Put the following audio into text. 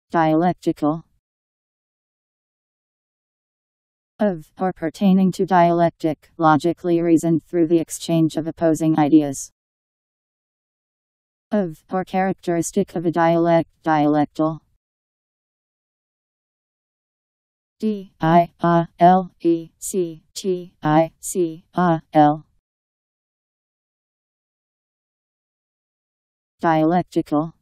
Dialectical. Of, or pertaining to dialectic, logically reasoned through the exchange of opposing ideas. Of, or characteristic of a dialect, dialectal. D-I-A-L-E-C-T-I-C-A-L. Dialectical.